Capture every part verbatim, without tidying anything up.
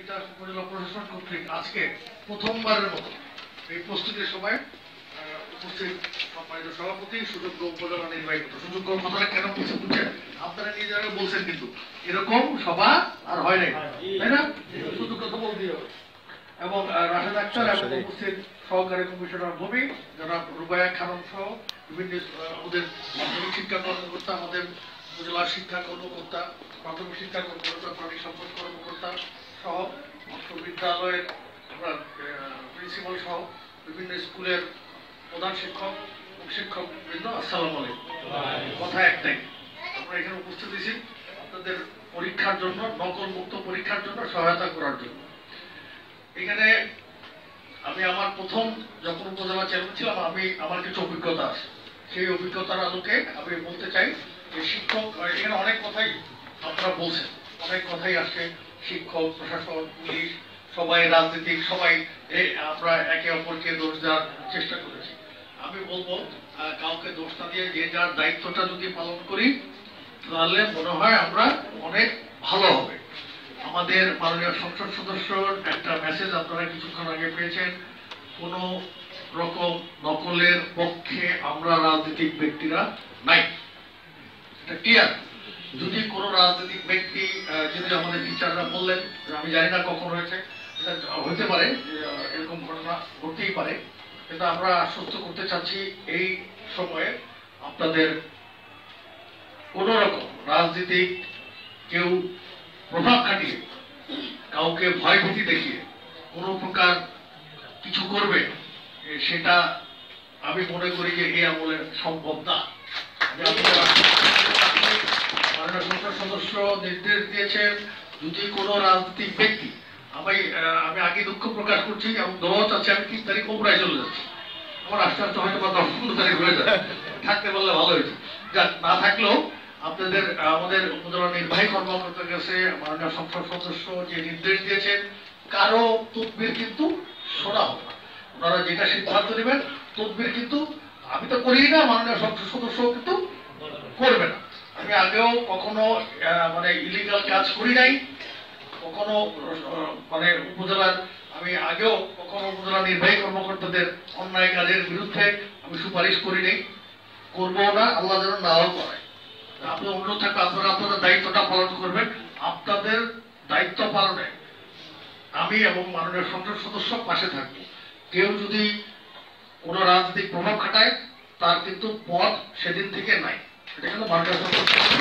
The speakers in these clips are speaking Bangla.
তিতাস উপজেলা প্রশাসন কর্তৃক আজকে প্রথমবারের মতো এই প্রস্তুতির সময় উপস্থিত সম্মানিত সভাপতি, সুযোগ্য উপজেলা নির্বাহী সুযোগ্য কথাটা কেন বলছে বুঝছেন? আপনারা নিজেরা বলছেন, কিন্তু এরকম সভা আর হয় নাই, তাই না? সুযোগ্য কথা বলতেই হবে। এবং রাশেদ আক্তার এবং উপস্থিত সহকারী কমিশনার ভূমি যারা রুবায়া খানম সহ বিভিন্ন আমাদের মাধ্যমিক শিক্ষা কর্মকর্তা, আমাদের উপজেলা শিক্ষা কর্মকর্তা, প্রাথমিক শিক্ষা কর্মকর্তা, প্রাণী সম্পদ কর্মকর্তা সহ বিশ্ববিদ্যালয়ের আপনার প্রিন্সিপাল সহ বিভিন্ন স্কুলের প্রধান শিক্ষক এবং শিক্ষক বৃন্দ, আসসালামু আলাইকুম। কথা একটাই, আমরা এখানে উপস্থিত হয়েছি আপনাদের পরীক্ষার জন্য, নকল মুক্ত পরীক্ষার জন্য সহায়তা করার জন্য। এখানে আমি আমার প্রথম যখন উপজেলা চেয়ারম্যান ছিলাম, আমি আমার কিছু অভিজ্ঞতা আছে, সেই অভিজ্ঞতার আলোকে আমি বলতে চাই যে শিক্ষক, এখানে অনেক কথাই আপনারা বলছেন, অনেক কথাই আসছে, শিক্ষক, প্রশাসন, পুলিশ, সবাই রাজনীতিক, সবাই আমরা একে অপরকে দোষ দেওয়ার চেষ্টা করেছি। আমি বলবো কাউকে দোষ না দিয়ে যে যার দায়িত্বটা যদি পালন করি তাহলে মনে হয় আমরা অনেক ভালো হবে। আমাদের মাননীয় সংসদ সদস্যর একটা মেসেজ আপনারা কিছুক্ষণ আগে পেয়েছেন, কোন রকম নকলের পক্ষে আমরা রাজনৈতিক ব্যক্তিরা নাই, এটা ক্লিয়ার। যদি কোন রাজনৈতিক ব্যক্তি, যদি আমাদের টিচাররা বললেন, আমি জানি না কখন হয়েছে, হতে পারে এরকম ঘটনা ঘটতেই পারে, কিন্তু আমরা আশ্বস্ত করতে চাচ্ছি এই সময়ে আপনাদের কোন রকম রাজনীতিক কেউ প্রভাব খাটিয়ে, কাউকে ভয় ভীতি দেখিয়ে কোন প্রকার কিছু করবে, সেটা আমি মনে করি যে এই আমলে সম্ভব না। সংসদ সদস্য নির্দেশ দিয়েছেন, যদি কোন রাজনৈতিক ব্যক্তি, আমি আমি আগে দুঃখ প্রকাশ করছি এবং দোয়া চাচ্ছি, আমি তিন তারিখ ওমরায় চলে যাচ্ছি, আমার আস্তে আস্তে হয়তো বা দশ পনেরো তারিখ হয়ে যায়, থাকতে পারলে ভালো হয়েছে। যাক, না থাকলেও আপনাদের আমাদের উপজেলা নির্বাহী কর্মকর্তার কাছে মাননীয় সংসদ সদস্য যে নির্দেশ দিয়েছেন, কারো তদবির কিন্তু শোনা হবে না, ওনারা যেটা সিদ্ধান্ত নেবেন তদবির কিন্তু আমি তো করি না, মাননীয় সংসদ সদস্য কিন্তু করবে না। আমি আগেও কখনো মানে ইলিগাল কাজ করি নাই, কখনো মানে উপজেলার আমি আগেও কখনো উপজেলা নির্বাহী কর্মকর্তাদের অন্যায় কাজের বিরুদ্ধে আমি সুপারিশ করি নাই, করবো না, আল্লাহ যেন নাও করে। আপনি অনুরোধ থাকবে আপনারা আপনাদের দায়িত্বটা পালন করবেন। আপনাদের দায়িত্ব পালনে আমি এবং মাননীয় সংসদ সদস্য পাশে থাকবো। কেউ যদি কোন রাজনৈতিক প্রভাব খাটায় তার কিন্তু পথ সেদিন থেকে নাই, এটা কিন্তু মাননীয় সংসদ সদস্য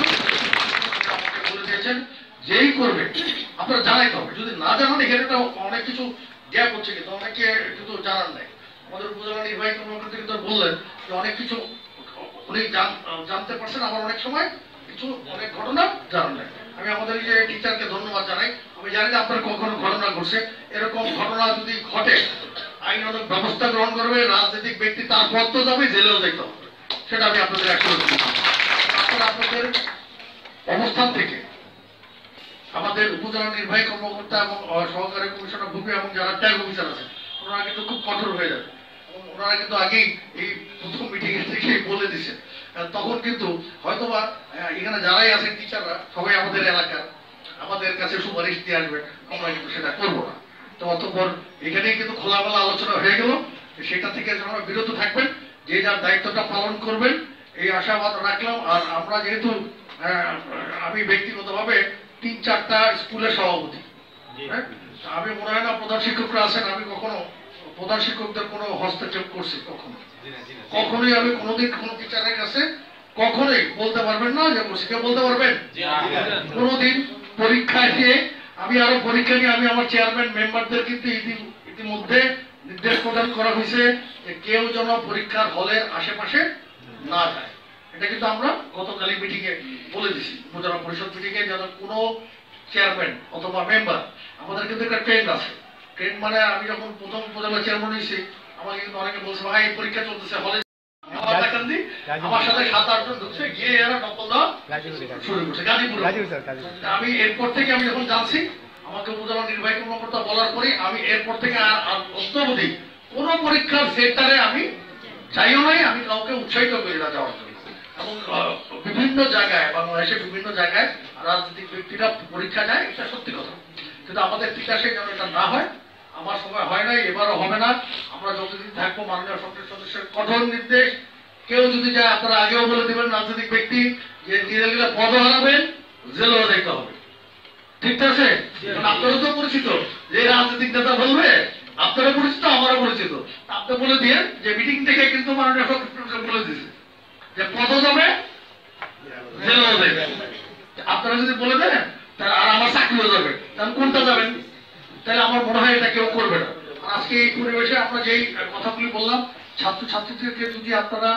আমাকে বলে দিয়েছেন, যেই করবে আপনারা জানাইতে হবে। যদি না জানান, এখানে অনেক কিছু গ্যাপ হচ্ছে, কিন্তু অনেকে কিন্তু জানান নাই। আমাদের উপজেলা নির্বাহী কর্মকর্তা কিন্তু বললেন যে অনেক কিছু উনি জানতে পারছেন, আবার অনেক সময় কিছু অনেক ঘটনা জানান নাই। আমি আমাদের যে টিচারকে ধন্যবাদ জানাই। আমি জানি না আপনার কখনো ঘটনা ঘটছে, এরকম ঘটনা যদি ঘটে আইনানুগ ব্যবস্থা গ্রহণ করবে, রাজনৈতিক ব্যক্তি তার পথ তো যাবে, জেলেও যেতে হবে, সেটা আমি আপনাদের একসাথে আপনারা আপনাদের অবস্থান থেকে আমাদের উপজেলা নির্বাহী কর্মকর্তা এবং সহকারী কমিশনার ভূমি এবং যারা ট্যাগ অফিসার আছে, ওনারা কিন্তু খুব কঠোর হয়ে যাবে। ওনারা কিন্তু আগেই এই প্রথম মিটিং এর থেকে বলে দিছে, তখন কিন্তু হয়তোবা এখানে যারাই আছেন টিচাররা সবাই আমাদের এলাকার, আমাদের কাছে সুপারিশ দিয়ে আসবে, আমরা কিন্তু সেটা করবো না। তো অতঃপর এখানেই কিন্তু খোলামেলা আলোচনা হয়ে গেল, সেটা থেকে আপনারা বিরত থাকবেন, যে যার দায়িত্বটা পালন করবেন, এই আশাবাদ রাখলাম। আর আমরা যেহেতু আমি ব্যক্তিগতভাবে তিন চারটা স্কুলের সভাপতি, আমি মনে হয় না প্রধান শিক্ষকরা আছেন, আমি কখনো প্রধান শিক্ষকদের কোনো হস্তক্ষেপ করছি কখনো, কখনোই আমি কোনোদিন কোন টিচারের কাছে কখনোই বলতে পারবেন না যে করছি, কেউ বলতে পারবেন? কোনোদিন পরীক্ষা দিয়ে আমি আরো পরীক্ষা নিয়ে আমি আমার চেয়ারম্যান মেম্বারদের কিন্তু ইতিমধ্যে নির্দেশ প্রদান করা হয়েছে যে কেউ যেন পরীক্ষার হলের আশেপাশে না যায়। এটা কিন্তু আমরা গতকালই মিটিং এ বলে দিছি, উপজেলা পরিষদ মিটিং এ, যেন কোনো চেয়ারম্যান অথবা মেম্বার, আমাদের কিন্তু একটা ট্রেন্ড আছে। ট্রেন্ড মানে আমি যখন প্রথম উপজেলা চেয়ারম্যান হয়েছি, আমাকে কিন্তু অনেকে বলছে ভাই পরীক্ষা চলতেছে হলে, আমার সাথে সাত আট জন ঢুকছে, গিয়ে এরা নকল দেওয়া শুরু করছে গাজীপুর। আমি এরপর থেকে আমি যখন জানছি, আমাকে উপজেলা নির্বাহী কর্মকর্তা বলার পরে আমি এরপর থেকে আর অত্যবধি কোন পরীক্ষার সেন্টারে আমি চাইও নাই, আমি কাউকে উৎসাহিত করি না যাওয়ার জন্য। এবং বিভিন্ন জায়গায় বাংলাদেশের বিভিন্ন জায়গায় রাজনৈতিক ব্যক্তিরা পরীক্ষা দেয়, এটা সত্যি কথা। কিন্তু আমাদের বিকাশে যেন এটা না হয়। আমার সময় হয় নাই, এবারও হবে না। আমরা যতদিন থাকবো মাননীয় সংসদ সদস্যের কঠোর নির্দেশ, কেউ যদি যায় আপনারা আগেও বলে দেবেন রাজনৈতিক ব্যক্তি যে ধীরে ধীরে পদ হারাবেন, জেলেও যেতে হবে। ঠিক আছে? আপনারও তো পরিচিত, যে রাজনৈতিক নেতা বলবে আপনারা পরিচিত, আমারও পরিচিত। আপনি বলে দিয়ে যে মিটিং থেকে কিন্তু মাননীয় সংসদ সদস্য বলে দিয়েছে যে পদ যাবে, জেলেও যাবে। আপনারা যদি বলে দেন তাহলে আর আমার চাকরিও যাবে, তাহলে কোনটা যাবেন? তাহলে আমার মনে হয় এটা কেউ করবে না। আজকে এই পরিবেশে আমরা যেই কথাগুলি বললাম, ছাত্র ছাত্রীদেরকে যদি আপনারা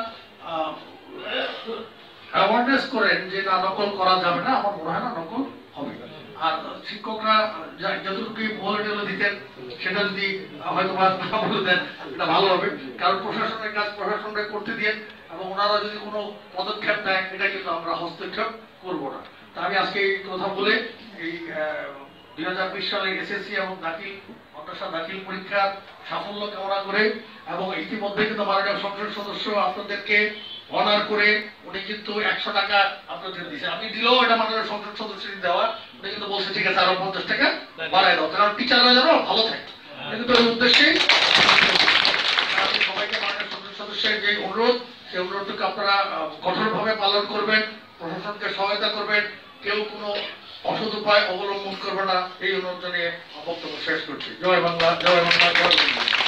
অ্যাওয়ারনেস করেন যে না নকল করা যাবে না, আমার মনে হয় না নকল হবে। আর শিক্ষকরা যতটুকু বলে টেলে দিতেন সেটা যদি হয়তো না বলে দেন এটা ভালো হবে। কারণ প্রশাসনের কাজ প্রশাসনকে করতে দিন, এবং ওনারা যদি কোনো পদক্ষেপ নেয় এটা কিন্তু আমরা হস্তক্ষেপ করবো না। তা আমি আজকে এই কথা বলে এই দুই হাজার বিশ সালের এসএসসি এবং দাখিল মাদ্রাসা দাখিল পরীক্ষার সাফল্য কামনা করে, এবং ইতিমধ্যে কিন্তু মাননীয় সংসদ সদস্য আপনাদেরকে অনার করে উনি কিন্তু একশো টাকা আপনাদের দিয়েছে। আমি দিলেও এটা মাননীয় সংসদ সদস্যের দেওয়া, উনি কিন্তু বলছে ঠিক আছে আরো পঞ্চাশ টাকা বাড়াই দাও, কারণ টিচাররা যেন ভালো থাকে। কিন্তু ওই উদ্দেশ্যেই আমি সবাইকে মাননীয় সংসদ সদস্যের যে অনুরোধ, সেই অনুরোধটুকু আপনারা কঠোরভাবে পালন করবেন, প্রশাসনকে সহায়তা করবেন, কেউ কোনো অসৎ উপায় অবলম্বন করবে না, এই অনুরোধ জানিয়ে বক্তব্য শেষ করছি। জয় বাংলা, জয় বাংলা, জয় বাংলা।